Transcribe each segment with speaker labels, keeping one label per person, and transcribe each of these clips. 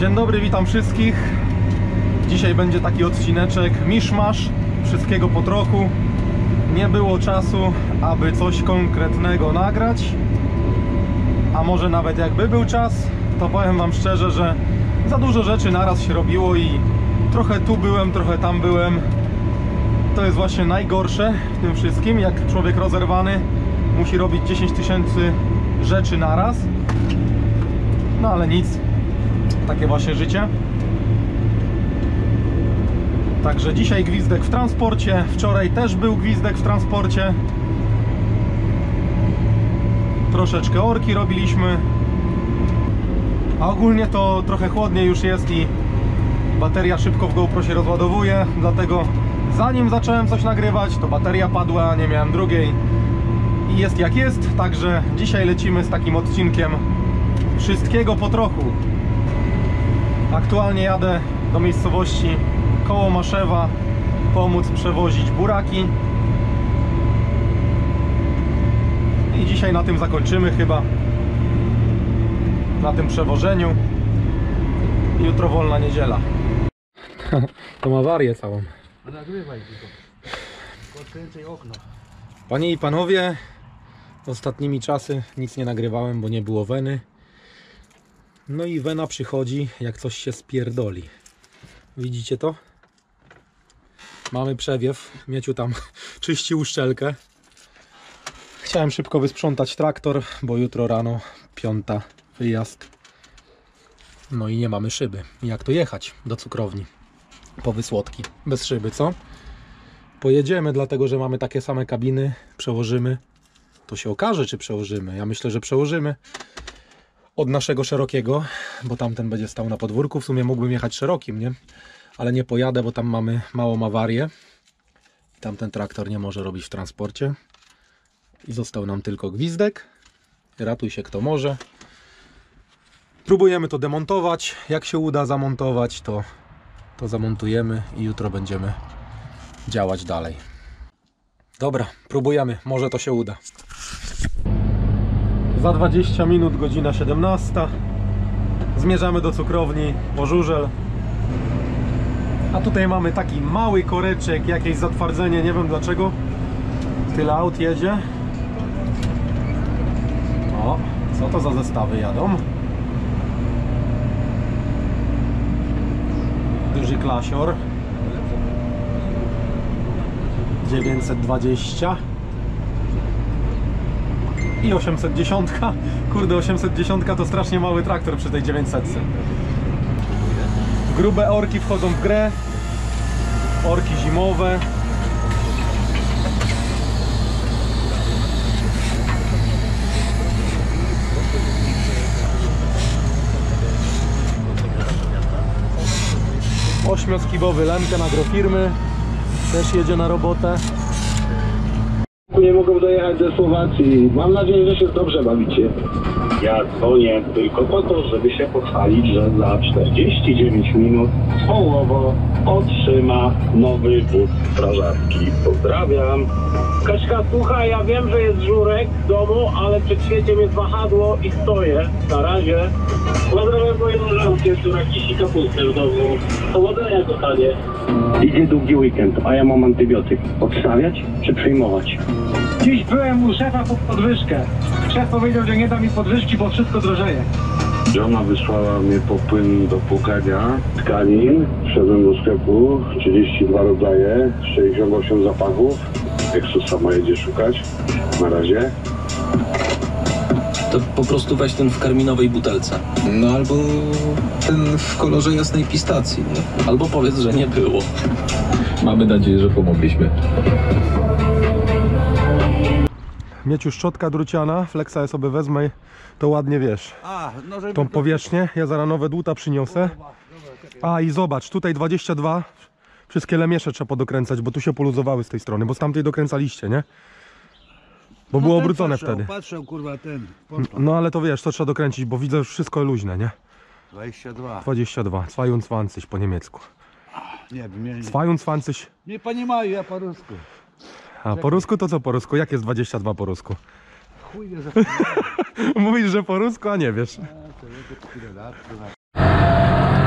Speaker 1: Dzień dobry, witam wszystkich. Dzisiaj będzie taki odcineczek miszmasz, wszystkiego po trochu. Nie było czasu, aby coś konkretnego nagrać. A może nawet jakby był czas, to powiem wam szczerze, że za dużo rzeczy naraz się robiło i trochę tu byłem, trochę tam byłem. To jest właśnie najgorsze w tym wszystkim, jak człowiek rozerwany musi robić 10 000 rzeczy naraz. No ale nic, takie właśnie życie. Także dzisiaj gwizdek w transporcie, wczoraj też był gwizdek w transporcie. Troszeczkę orki robiliśmy. A ogólnie to trochę chłodniej już jest i bateria szybko w GoPro się rozładowuje. Dlatego zanim zacząłem coś nagrywać, to bateria padła, nie miałem drugiej. I jest jak jest, także dzisiaj lecimy z takim odcinkiem wszystkiego po trochu. Aktualnie jadę do miejscowości koło Maszewa pomóc przewozić buraki. I dzisiaj na tym zakończymy chyba. Na tym przewożeniu. Jutro wolna niedziela. To ma awarię całą.
Speaker 2: Nagrywaj tylko. Odkręcaj okno.
Speaker 1: Panie i panowie, ostatnimi czasy nic nie nagrywałem, bo nie było weny. No i wena przychodzi, jak coś się spierdoli. Widzicie to? Mamy przewiew. Mieciu tam czyści uszczelkę. Chciałem szybko wysprzątać traktor, bo jutro rano 5 wyjazd. No i nie mamy szyby. Jak to jechać do cukrowni po Wysłodki? Bez szyby, co? Pojedziemy, dlatego że mamy takie same kabiny. Przełożymy. To się okaże, czy przełożymy. Ja myślę, że przełożymy od naszego szerokiego, bo tamten będzie stał na podwórku. W sumie mógłbym jechać szerokim, nie? Ale nie pojadę, bo tam mamy małą awarię. Tamten traktor nie może robić w transporcie. I został nam tylko gwizdek. Ratuj się kto może. Próbujemy to demontować. Jak się uda zamontować, to zamontujemy i jutro będziemy działać dalej. Dobra, próbujemy. Może to się uda. Za 20 minut, godzina 17. Zmierzamy do cukrowni po żużel. A tutaj mamy taki mały koreczek, jakieś zatwardzenie, nie wiem dlaczego tyle aut jedzie. O, co to za zestawy jadą? Duży klasior 920 i 810. Kurde, 810 to strasznie mały traktor przy tej 900. Grube orki wchodzą w grę. Orki zimowe. Ośmioskibowy Lemke na agrofirmy. Też jedzie na robotę.
Speaker 3: Nie mogą dojechać ze Słowacji. Mam nadzieję, że się dobrze bawicie. Ja dzwonię tylko po to, żeby się pochwalić, że za 49 minut połowo otrzyma nowy wóz strażacki. Pozdrawiam. Kaśka, słuchaj, ja wiem, że jest żurek w domu, ale przed świeciem jest wahadło i stoję. Na razie. Pozdrawiam moją żonkę, która kisi kapustę w domu. Powodzenia, kochanie. Idzie długi weekend, a ja mam antybiotyk. Odstawiać czy przyjmować?
Speaker 2: Dziś byłem u szefa po podwyżkę. Szef powiedział, że nie da mi podwyżki, bo wszystko drożeje.
Speaker 3: Żona wysłała mnie po płyn do płukania tkanin. Wszedłem do sklepu, 32 rodzaje, 68 zapachów. Jak sama jedzie szukać. Na razie.
Speaker 4: To po prostu weź ten w karminowej butelce.
Speaker 5: No albo ten w kolorze jasnej pistacji. Nie?
Speaker 4: Albo powiedz, że nie było.
Speaker 5: Mamy nadzieję, że pomogliśmy.
Speaker 1: Mieciu szczotka druciana, Flexa ja sobie wezmę, to ładnie wiesz. Tą powierzchnię, ja zaraz nowe dłuta przyniosę. A i zobacz, tutaj 22, wszystkie lemiesze trzeba podokręcać, bo tu się poluzowały z tej strony, bo z tamtej dokręcaliście, nie? Bo było obrócone wtedy.
Speaker 2: Patrzę, kurwa, ten.
Speaker 1: No ale to wiesz, to trzeba dokręcić, bo widzę, że wszystko luźne, nie?
Speaker 2: 22.
Speaker 1: 22, 22 po niemiecku.
Speaker 2: Nie wiem, nie.
Speaker 1: 22.
Speaker 2: Nie понимаю, ja po rusku.
Speaker 1: A po rusku to co po rusku? Jak jest 22 po rusku?
Speaker 2: Chuj nie za
Speaker 1: Mówisz, że po rusku, a nie wiesz.
Speaker 2: to jest tyle lat, kurwa.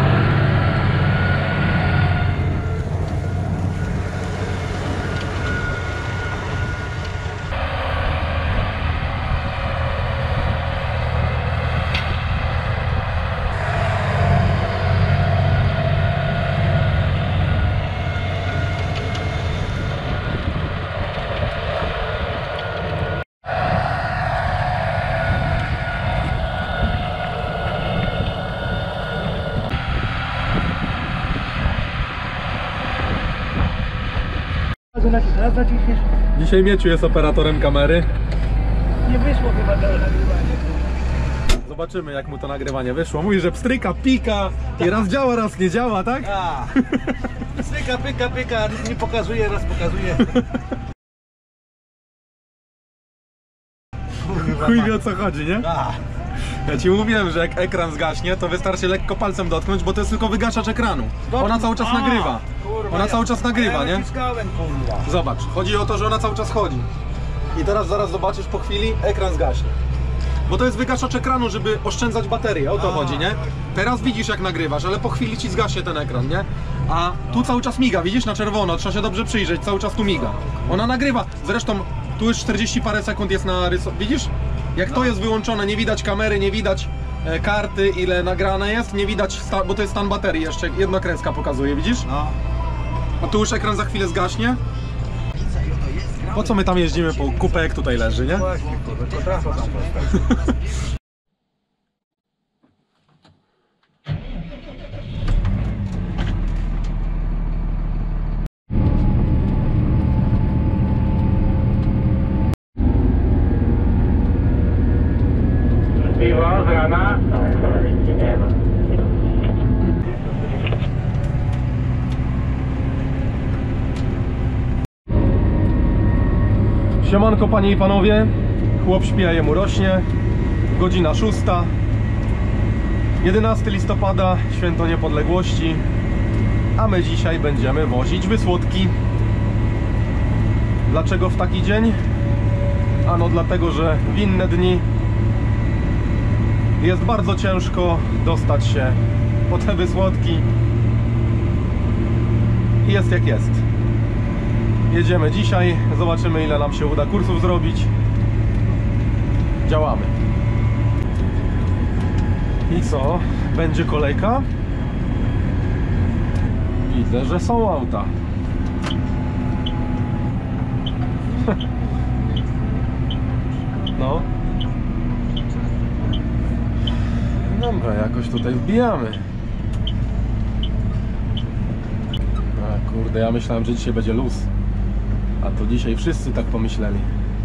Speaker 2: Raz zaciśniesz.
Speaker 1: Dzisiaj Mieciu jest operatorem kamery.
Speaker 2: Nie wyszło chyba to nagrywanie.
Speaker 1: Zobaczymy, jak mu to nagrywanie wyszło. Mówi, że pstryka, pika i raz działa, raz nie działa, tak?
Speaker 6: A. Pyka, pyka, pyka, nic nie pokazuje, raz pokazuje.
Speaker 1: Chuj wie, o co chodzi, nie?
Speaker 6: A.
Speaker 1: Ja ci mówiłem, że jak ekran zgaśnie, to wystarczy lekko palcem dotknąć, bo to jest tylko wygaszacz ekranu. Ona cały czas nagrywa.
Speaker 6: Kurwa,
Speaker 1: Ona cały czas nagrywa, nie?
Speaker 6: Naciskałem, kurwa.
Speaker 1: Zobacz, chodzi o to, że ona cały czas chodzi. I teraz zaraz zobaczysz po chwili, ekran zgaśnie. Bo to jest wygaszacz ekranu, żeby oszczędzać baterię, o to chodzi, nie? Teraz widzisz, jak nagrywasz, ale po chwili ci zgaśnie ten ekran, nie? A tu cały czas miga, widzisz, na czerwono, trzeba się dobrze przyjrzeć, cały czas tu miga. Ona nagrywa, zresztą tu już 40 parę sekund jest na widzisz? Jak to jest wyłączone, nie widać kamery, nie widać karty, ile nagrane jest, nie widać, bo to jest stan baterii jeszcze, jedna kreska pokazuje, widzisz?
Speaker 6: No.
Speaker 1: A tu już ekran za chwilę zgaśnie. Po co my tam jeździmy po kupę, jak tutaj leży, nie?
Speaker 6: Właśnie, kurwa, to trafo tam postawić.
Speaker 3: Piwo z rana.
Speaker 1: Siemanko, panie i panowie. Chłop śpi, a jemu rośnie. Godzina 6. 11 listopada, święto niepodległości. A my dzisiaj będziemy wozić wysłodki. Dlaczego w taki dzień? Ano dlatego, że w inne dni jest bardzo ciężko dostać się po te wysłodki. I jest jak jest. Jedziemy dzisiaj, zobaczymy, ile nam się uda kursów zrobić. Działamy. I co? Będzie kolejka? Widzę, że są auta. No. Dobra, jakoś tutaj wbijamy. A kurde, ja myślałem, że dzisiaj będzie luz. A to dzisiaj wszyscy tak pomyśleli.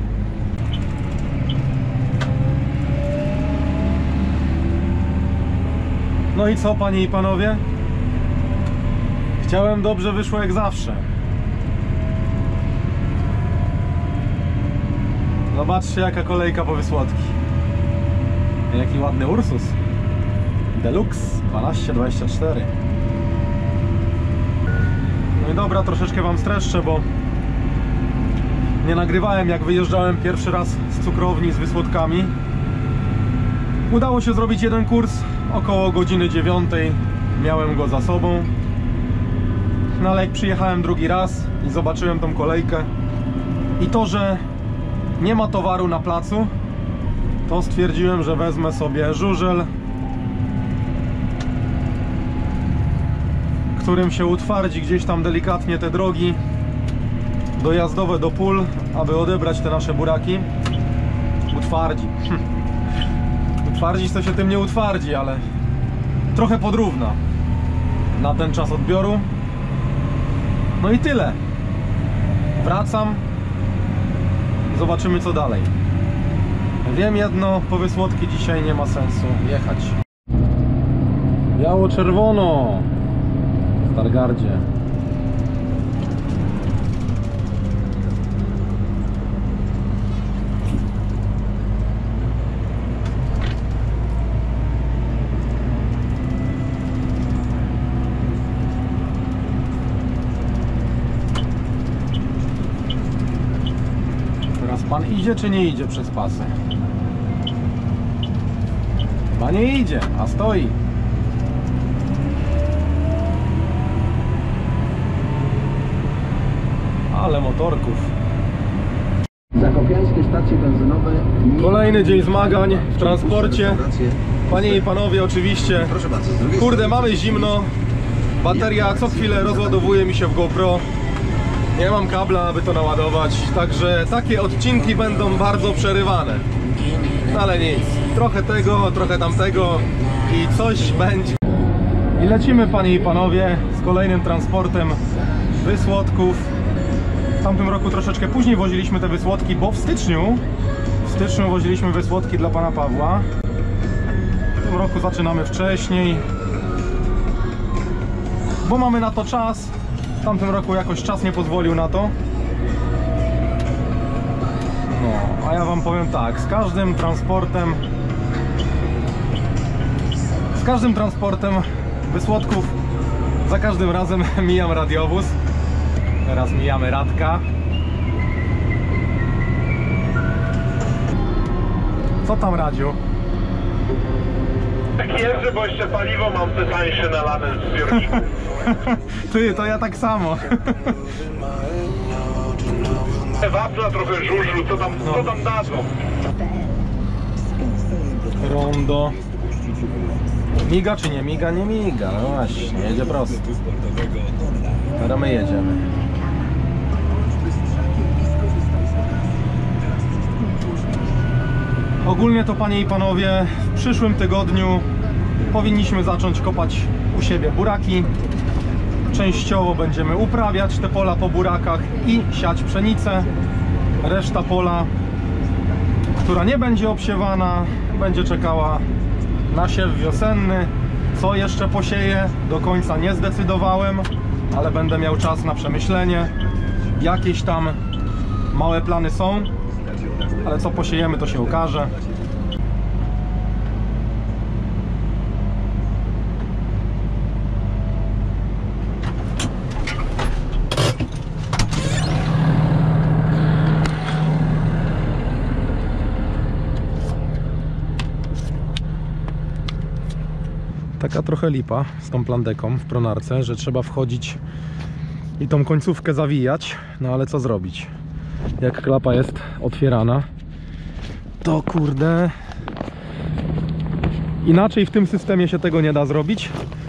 Speaker 1: No i co, panie i panowie? Chciałem, dobrze wyszło jak zawsze. Zobaczcie, jaka kolejka po wysłodki. Jaki ładny Ursus Deluxe 1224. No i dobra, troszeczkę wam streszczę, bo nie nagrywałem, jak wyjeżdżałem pierwszy raz z cukrowni z wysłodkami. Udało się zrobić jeden kurs, około godziny 9 miałem go za sobą. No ale jak przyjechałem drugi raz i zobaczyłem tą kolejkę i to, że nie ma towaru na placu, to stwierdziłem, że wezmę sobie żużel, którym się utwardzi gdzieś tam delikatnie te drogi dojazdowe do pól, aby odebrać te nasze buraki. Utwardzi. Utwardzić to się tym nie utwardzi, ale trochę podrówna na ten czas odbioru. No i tyle. Wracam. Zobaczymy, co dalej. Wiem jedno, po wysłodki dzisiaj nie ma sensu jechać. Biało-czerwono w Stargardzie. Teraz pan idzie czy nie idzie przez pasy? Chyba nie idzie, a stoi. Ale motorków.
Speaker 5: Zakopiańskie stacje benzynowe.
Speaker 1: Kolejny dzień zmagań w transporcie. Panie i panowie, oczywiście.
Speaker 5: Proszę bardzo.
Speaker 1: Kurde, mamy zimno. Bateria co chwilę rozładowuje mi się w GoPro. Nie mam kabla, aby to naładować. Także takie odcinki będą bardzo przerywane. Ale nic. Trochę tego, trochę tamtego i coś będzie. I lecimy, panie i panowie, z kolejnym transportem wysłodków. W tamtym roku troszeczkę później woziliśmy te wysłodki, bo w styczniu woziliśmy wysłodki dla pana Pawła. W tym roku zaczynamy wcześniej, bo mamy na to czas. W tamtym roku jakoś czas nie pozwolił na to. No, a ja wam powiem tak, z każdym transportem wysłodków za każdym razem mijam radiowóz. Teraz mijamy Radka. Co tam, Radziu?
Speaker 7: Tak jeżdżę, bo jeszcze paliwo mam te tańsze nalane z zbiorników.
Speaker 1: Ty, to ja tak samo.
Speaker 7: Wapna, trochę żużlu, co tam dadzą?
Speaker 1: Rondo. Miga czy nie miga? Nie miga. No właśnie, jedzie prosto. Teraz my jedziemy. Ogólnie to, panie i panowie, w przyszłym tygodniu powinniśmy zacząć kopać u siebie buraki. Częściowo będziemy uprawiać te pola po burakach i siać pszenicę. Reszta pola, która nie będzie obsiewana, będzie czekała na siew wiosenny. Co jeszcze posieję, do końca nie zdecydowałem, ale będę miał czas na przemyślenie. Jakieś tam małe plany są, ale co posiejemy, to się okaże. Taka trochę lipa z tą plandeką w pronarce, że trzeba wchodzić i tą końcówkę zawijać, no ale co zrobić? Jak klapa jest otwierana, to kurde, inaczej w tym systemie się tego nie da zrobić.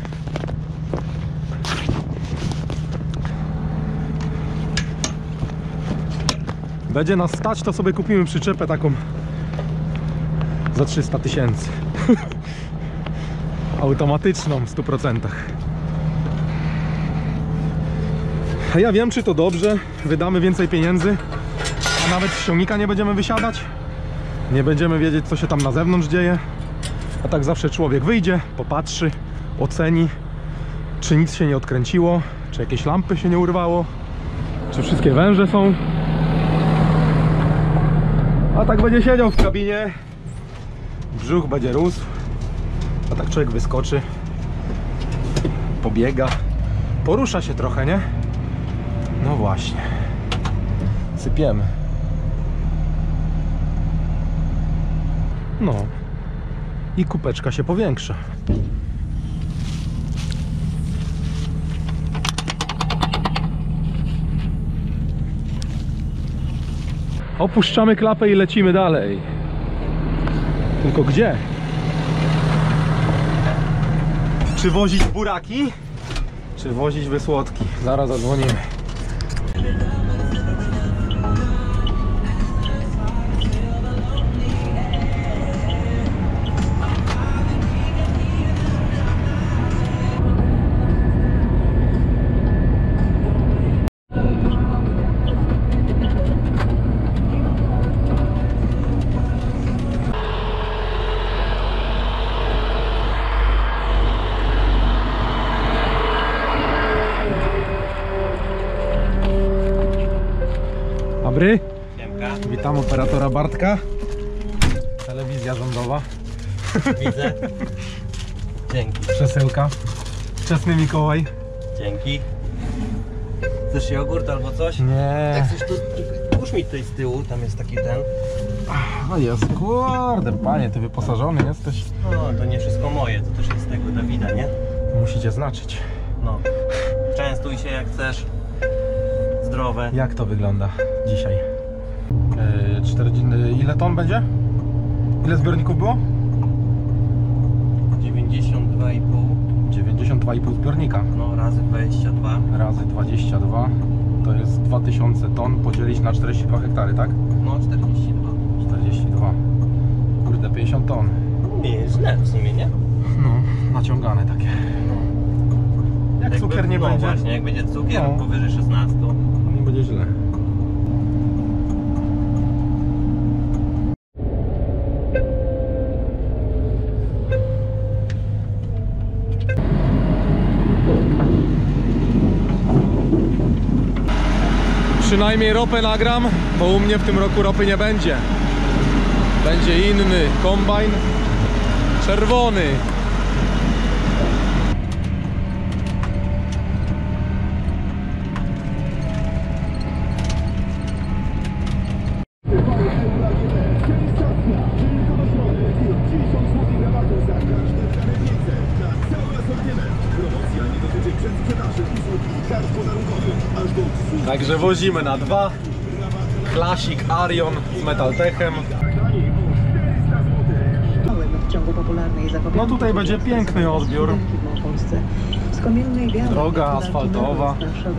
Speaker 1: Będzie nas stać, to sobie kupimy przyczepę taką za 300 000. Automatyczną w 100%. A ja wiem, czy to dobrze. Wydamy więcej pieniędzy, a nawet z ciągnika nie będziemy wysiadać. Nie będziemy wiedzieć, co się tam na zewnątrz dzieje. A tak zawsze człowiek wyjdzie, popatrzy, oceni, czy nic się nie odkręciło, czy jakieś lampy się nie urwało, czy wszystkie węże są. A tak będzie siedział w kabinie, brzuch będzie rósł. A tak człowiek wyskoczy, pobiega, porusza się trochę, nie? No właśnie. Sypiemy. No. I kupeczka się powiększa. Opuszczamy klapę i lecimy dalej. Tylko gdzie? Czy wozić buraki, czy wozić wysłodki? Zaraz zadzwonimy. Dobry. Witam operatora Bartka. Telewizja rządowa.
Speaker 8: Widzę. Dzięki.
Speaker 1: Przesyłka. Wczesny Mikołaj.
Speaker 8: Dzięki. Chcesz jogurt albo coś?
Speaker 1: Nie.
Speaker 8: Jak coś tu puść mi tutaj z tyłu, tam jest taki ten.
Speaker 1: O jest, kurde, panie, ty wyposażony jesteś.
Speaker 8: No, to nie wszystko moje, to też jest tego Dawida, nie?
Speaker 1: Musicie znaczyć.
Speaker 8: No. Częstuj się jak chcesz. Zdrowe.
Speaker 1: Jak to wygląda dzisiaj? ile ton będzie? Ile zbiorników było?
Speaker 8: 92,5.
Speaker 1: 92,5 zbiornika.
Speaker 8: No, razy 22.
Speaker 1: Razy 22 to jest 2000 ton podzielić na 42 hektary, tak?
Speaker 8: No, 42.
Speaker 1: 42. Kurde, 50 ton.
Speaker 8: Nie jest źle w sumie, nie?
Speaker 1: No, naciągane takie. Jak cukier nie
Speaker 8: no
Speaker 1: będzie,
Speaker 8: właśnie, jak będzie cukier
Speaker 1: No.
Speaker 8: powyżej 16.
Speaker 1: to nie będzie źle. przynajmniej ropę nagram, bo u mnie w tym roku ropy nie będzie. Będzie inny kombajn, czerwony. Także wozimy na 2. Klasik Arion z Metaltechem.
Speaker 9: W ciągu popularnej zapowiedzi.
Speaker 1: No tutaj będzie piękny odbiór. Droga asfaltowa.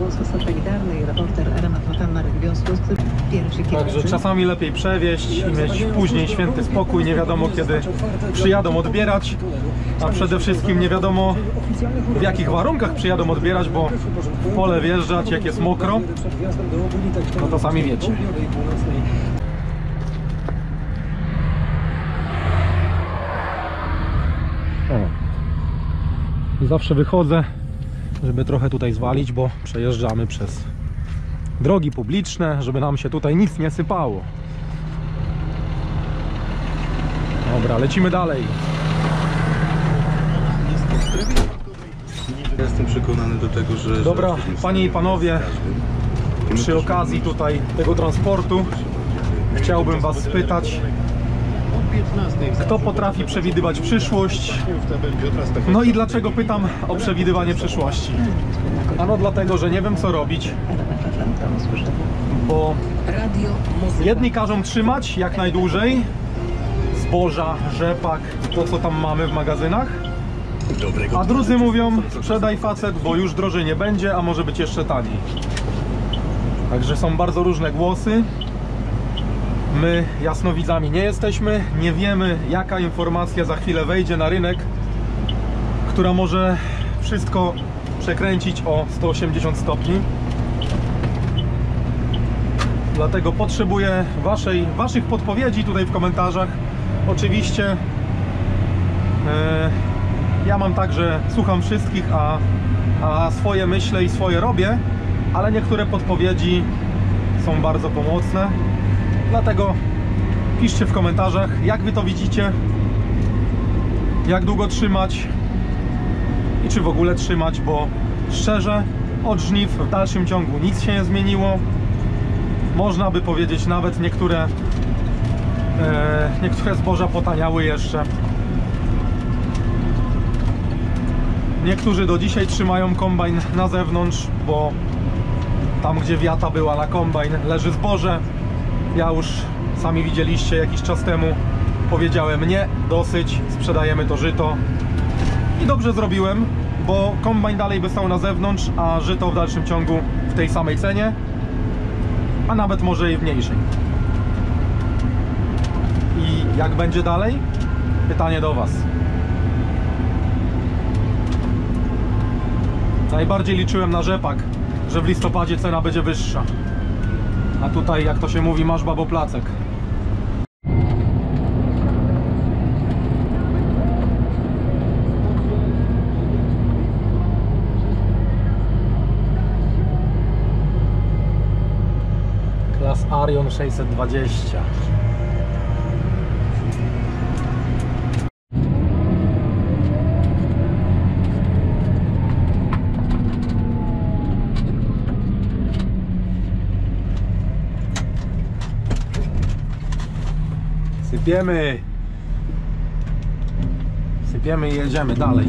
Speaker 1: Także czasami lepiej przewieźć i mieć później święty spokój. Nie wiadomo kiedy przyjadą odbierać, a przede wszystkim nie wiadomo w jakich warunkach przyjadą odbierać, bo w pole wjeżdżać jak jest mokro, no to sami wiecie. I zawsze wychodzę, żeby trochę tutaj zwalić, bo przejeżdżamy przez drogi publiczne, żeby nam się tutaj nic nie sypało. Dobra, lecimy dalej.
Speaker 10: Jestem przekonany do tego, że...
Speaker 1: Dobra, panie i panowie, przy okazji tutaj tego transportu chciałbym was spytać, kto potrafi przewidywać przyszłość? No i dlaczego pytam o przewidywanie przyszłości? Ano dlatego, że nie wiem co robić, bo jedni każą trzymać jak najdłużej zboża, rzepak, to co tam mamy w magazynach, a drudzy mówią sprzedaj facet, bo już drożej nie będzie, a może być jeszcze taniej. Także są bardzo różne głosy. My jasnowidzami nie jesteśmy, nie wiemy jaka informacja za chwilę wejdzie na rynek, która może wszystko przekręcić o 180 stopni. Dlatego potrzebuję waszych podpowiedzi tutaj w komentarzach. Oczywiście ja mam tak, że słucham wszystkich, a swoje myślę i swoje robię, ale niektóre podpowiedzi są bardzo pomocne. Dlatego piszcie w komentarzach, jak wy to widzicie, jak długo trzymać i czy w ogóle trzymać, bo szczerze od żniw w dalszym ciągu nic się nie zmieniło. Można by powiedzieć, nawet niektóre zboża potaniały jeszcze. Niektórzy do dzisiaj trzymają kombajn na zewnątrz, bo tam gdzie wiata była na kombajn leży zboże. Ja już, sami widzieliście, jakiś czas temu powiedziałem nie, dosyć, sprzedajemy to żyto. I dobrze zrobiłem, bo kombajn dalej by stał na zewnątrz, a żyto w dalszym ciągu w tej samej cenie, a nawet może i w mniejszej. I jak będzie dalej? Pytanie do was. Najbardziej liczyłem na rzepak, że w listopadzie cena będzie wyższa. A tutaj, jak to się mówi, masz babo placek. Klas Arion 620. Sypiemy i jedziemy dalej.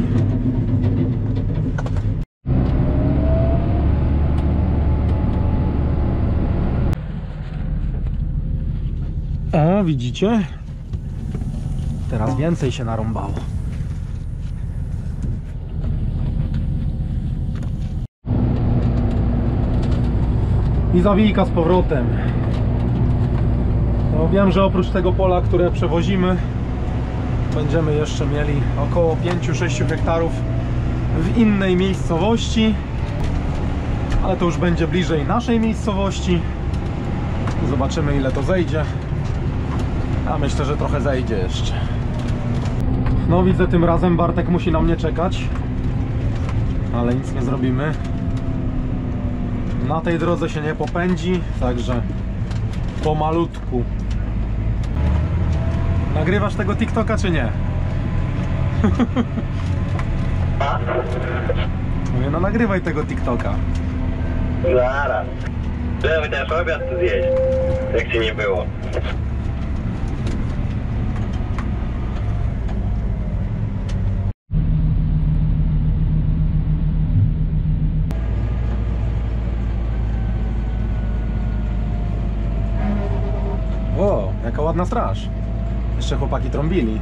Speaker 1: O, widzicie? Teraz więcej się narąbało. I zawijka z powrotem. No, wiem, że oprócz tego pola, które przewozimy, będziemy jeszcze mieli około 5-6 hektarów w innej miejscowości, ale to już będzie bliżej naszej miejscowości. Zobaczymy, ile to zejdzie. A myślę, że trochę zejdzie jeszcze. No widzę, tym razem Bartek musi na mnie czekać, ale nic nie zrobimy. Na tej drodze się nie popędzi, także pomalutku. Nagrywasz tego TikToka czy nie? Mówię, no nagrywaj tego TikToka.
Speaker 3: Zaraz. Żeby też obiad tu zjeść, jak ci nie było.
Speaker 1: O, jaka ładna straż. Jeszcze chłopaki trąbili.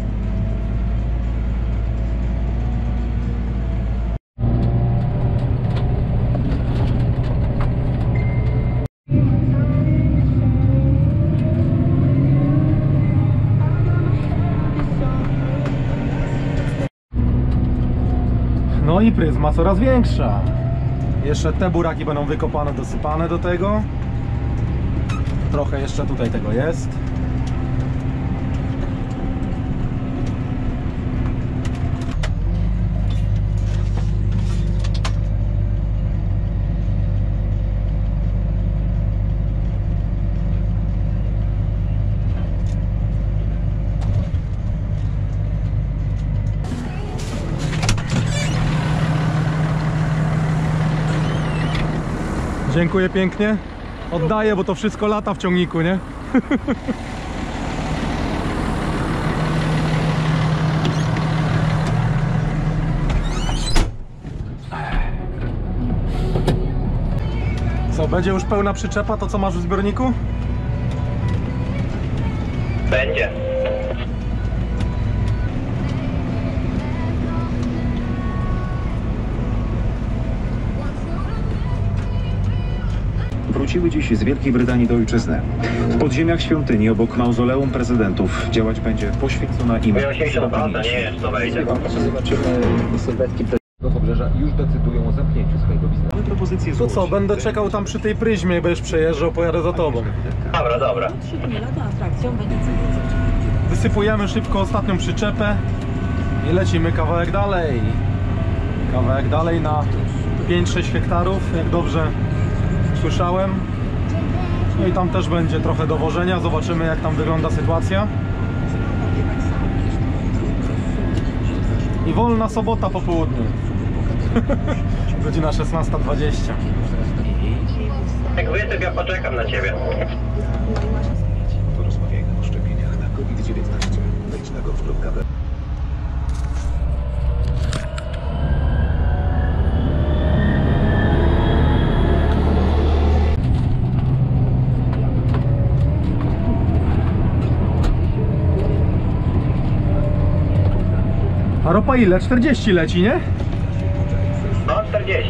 Speaker 1: No i pryzma coraz większa. Jeszcze te buraki będą wykopane, dosypane do tego. Trochę jeszcze tutaj tego jest. Dziękuję pięknie. Oddaję, bo to wszystko lata w ciągniku, nie? Co, będzie już pełna przyczepa? To co masz w zbiorniku?
Speaker 3: Będzie.
Speaker 11: Wróciły dziś z Wielkiej Brytanii do ojczyzny. W podziemiach świątyni obok mauzoleum prezydentów działać będzie poświęcona im...
Speaker 3: 80%, nie wiesz co wejdzie.
Speaker 5: Zobaczymy sylwetki Obrzeża już decydują o zamknięciu swojego biznesu.
Speaker 11: Propozycje
Speaker 1: To co, będę czekał tam przy tej pryzmie, będziesz przejeżdżał, pojadę za tobą.
Speaker 3: Dobra, dobra.
Speaker 1: Wysypujemy szybko ostatnią przyczepę i lecimy kawałek dalej. Kawałek dalej na 5-6 hektarów, jak dobrze słyszałem. No i tam też będzie trochę dowożenia, zobaczymy jak tam wygląda sytuacja. I wolna sobota po południu. Godzina 16:20.
Speaker 3: Jak wyjdę, ja poczekam na ciebie.
Speaker 11: Porozmawiajmy o szczepieniach na COVID-19. Wejdź na gov.pl.
Speaker 1: A ropa ile? 40 leci, nie?
Speaker 3: No, 40.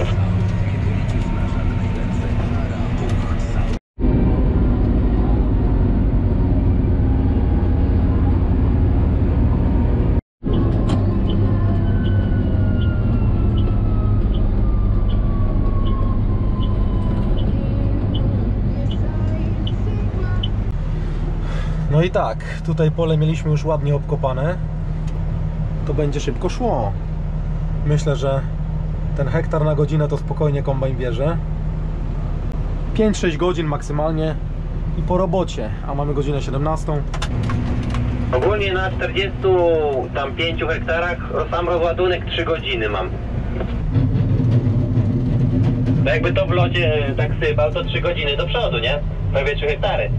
Speaker 1: No i tak, tutaj pole mieliśmy już ładnie obkopane. To będzie szybko szło. Myślę, że ten hektar na godzinę to spokojnie kombajn bierze. 5-6 godzin maksymalnie i po robocie, a mamy godzinę 17.
Speaker 3: Ogólnie na 45 hektarach sam rozładunek 3 godziny mam. To jakby to w locie tak sypał, to 3 godziny do przodu, nie? Prawie 3 hektary.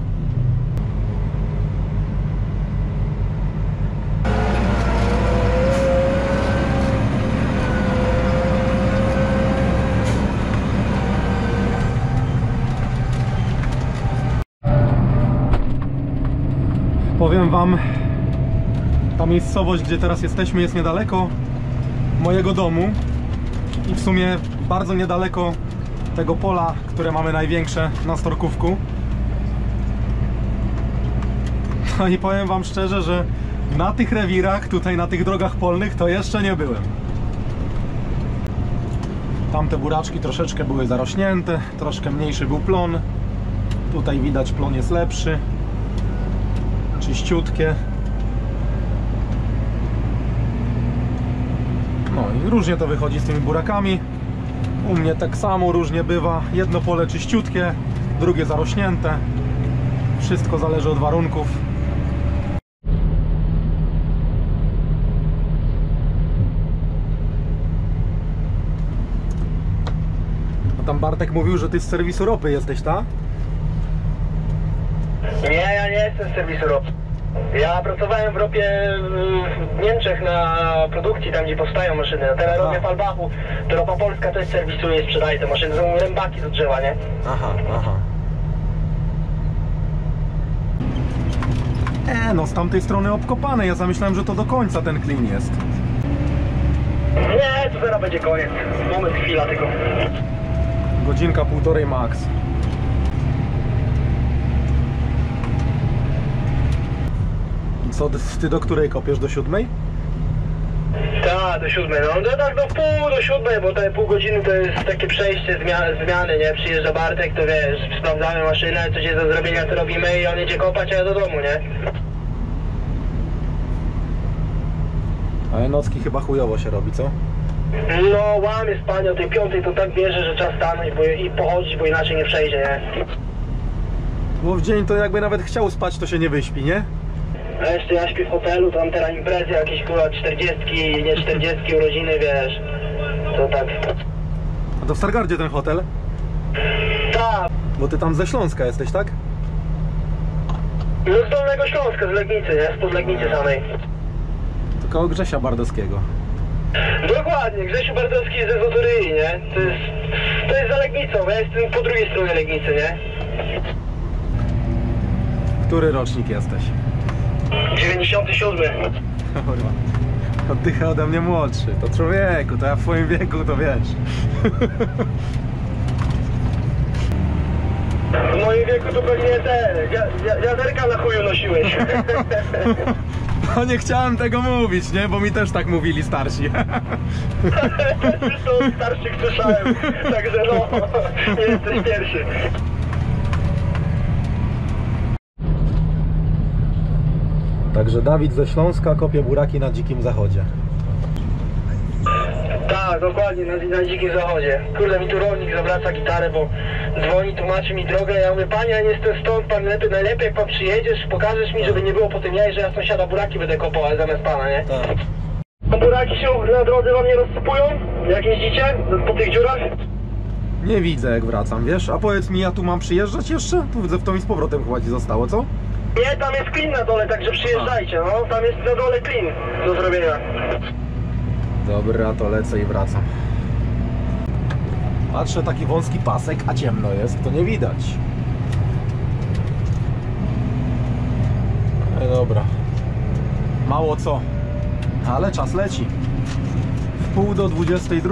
Speaker 1: Powiem wam, ta miejscowość, gdzie teraz jesteśmy, jest niedaleko mojego domu i w sumie bardzo niedaleko tego pola, które mamy największe na Storkówku. No i powiem wam szczerze, że na tych rewirach, tutaj na tych drogach polnych to jeszcze nie byłem. Tamte buraczki troszeczkę były zarośnięte, troszkę mniejszy był plon. Tutaj widać, plon jest lepszy. Czyściutkie. No i różnie to wychodzi z tymi burakami. U mnie tak samo różnie bywa. Jedno pole czyściutkie, drugie zarośnięte. Wszystko zależy od warunków. A tam Bartek mówił, że ty z serwisu ropy jesteś, tak?
Speaker 12: Nie, ja nie jestem z serwisu ropy. Ja pracowałem w ropie w Niemczech na produkcji, tam gdzie powstają maszyny. A teraz robię w Albachu. To Ropa Polska też serwisuje i sprzedaje te maszyny. Są rębaki do drzewa, nie?
Speaker 1: Aha, aha. No z tamtej strony obkopane. Ja zamyślałem, że to do końca ten klin jest.
Speaker 12: Nie, to zaraz będzie koniec. Moment, chwila tylko.
Speaker 1: Godzinka, półtorej max. I co, ty do której kopiesz? Do 7?
Speaker 12: Tak, do 7. No tak do pół do 7, bo te pół godziny to jest takie przejście zmiany, nie? Przyjeżdża Bartek, to wiesz, sprawdzamy maszynę, coś jest do zrobienia, to robimy i on jedzie kopać, a ja do domu, nie?
Speaker 1: Ale nocki chyba chujowo się robi, co?
Speaker 12: No łamie spanie o tej 5, to tak bierze, że czas stanąć i pochodzić, bo inaczej nie przejdzie, nie?
Speaker 1: Bo w dzień to jakby nawet chciał spać, to się nie wyśpi, nie?
Speaker 12: A jeszcze ja śpię w hotelu, tam teraz imprezy jakieś kurwa 40, nie 40 urodziny, wiesz. To tak.
Speaker 1: A to w Stargardzie ten hotel?
Speaker 12: Tak.
Speaker 1: Bo ty tam ze Śląska jesteś, tak?
Speaker 12: No z Dolnego Śląska, z Legnicy, nie? Spod Legnicy samej.
Speaker 1: To koło Grzesia Bardowskiego.
Speaker 12: Dokładnie, Grzesiu Bardowski jest ze Złotoryi, nie? To jest za Legnicą, ja jestem po drugiej stronie Legnicy, nie?
Speaker 1: Który rocznik jesteś?
Speaker 12: 97.
Speaker 1: Kurwa. Oddycha ode mnie młodszy. To człowieku, to ja w twoim wieku, to wiesz.
Speaker 12: W moim wieku to pewnie te wiaderka na chuju nosiłeś.
Speaker 1: No nie chciałem tego mówić, nie? Bo mi też tak mówili starsi.
Speaker 12: To starszych słyszałem, także no, nie jesteś pierwszy.
Speaker 1: Także Dawid ze Śląska kopie buraki na Dzikim Zachodzie.
Speaker 12: Tak, dokładnie, na Dzikim Zachodzie. Kurde, mi tu rolnik zawraca gitarę, bo dzwoni, tłumaczy mi drogę. Ja mówię, panie, ja nie jestem stąd, pan najlepiej jak pan przyjedziesz, pokażesz mi, żeby nie było po tym jaj, że ja sąsiada buraki będę kopał, ale zamiast pana, nie?
Speaker 1: Tak.
Speaker 12: A buraki się na drodze wam nie rozsypują? Jak jeździcie? Po tych dziurach?
Speaker 1: Nie widzę jak wracam, wiesz? A powiedz mi, ja tu mam przyjeżdżać jeszcze? Tu widzę, w to mi z powrotem chyba ci zostało, co?
Speaker 12: Nie, tam jest klin na dole, także przyjeżdżajcie, no. Tam jest na dole klin do zrobienia.
Speaker 1: Dobra, to lecę i wracam. Patrzę, taki wąski pasek, a ciemno jest, to nie widać. No dobra. Mało co, ale czas leci. W pół do 22.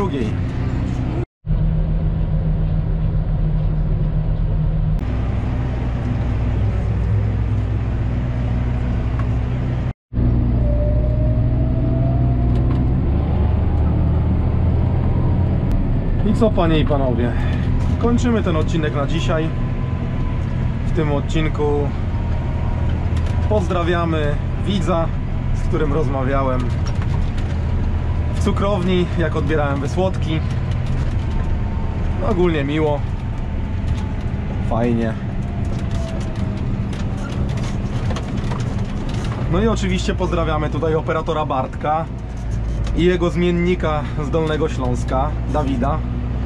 Speaker 1: I co, panie i panowie, kończymy ten odcinek na dzisiaj. W tym odcinku pozdrawiamy widza, z którym rozmawiałem w cukrowni, jak odbierałem wysłodki. Ogólnie miło, fajnie. No i oczywiście pozdrawiamy tutaj operatora Bartka i jego zmiennika z Dolnego Śląska, Dawida.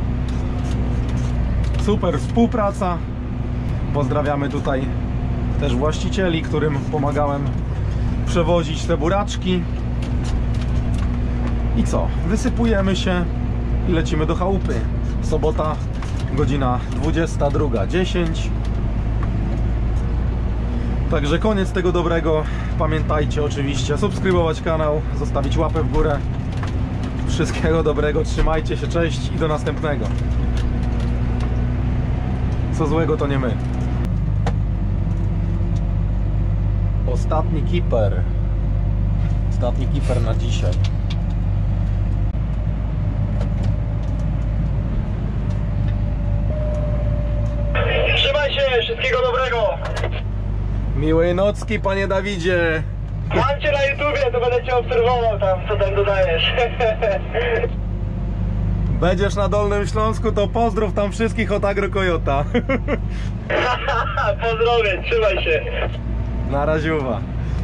Speaker 1: Super współpraca. Pozdrawiamy tutaj też właścicieli, którym pomagałem przewozić te buraczki. I co? Wysypujemy się i lecimy do chałupy. Sobota, godzina 22:10. Także koniec tego dobrego. Pamiętajcie oczywiście subskrybować kanał, zostawić łapę w górę. Wszystkiego dobrego, trzymajcie się, cześć i do następnego. Co złego to nie my. Ostatni kiper. Ostatni kiper na dzisiaj.
Speaker 12: Trzymaj się, wszystkiego dobrego.
Speaker 1: Miłej nocki, panie Dawidzie.
Speaker 12: Mam cię na YouTubie, to będę cię obserwował tam, co tam dodajesz.
Speaker 1: Będziesz na Dolnym Śląsku, to pozdrów tam wszystkich od Agrokojota.
Speaker 12: Pozdrowie, trzymaj się.
Speaker 1: Na raziuwa.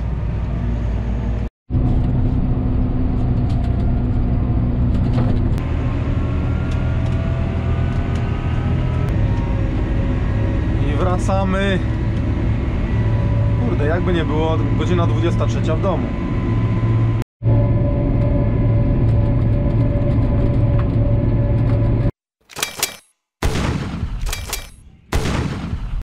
Speaker 1: I wracamy. Kurde, jakby nie było, godzina 23 w domu.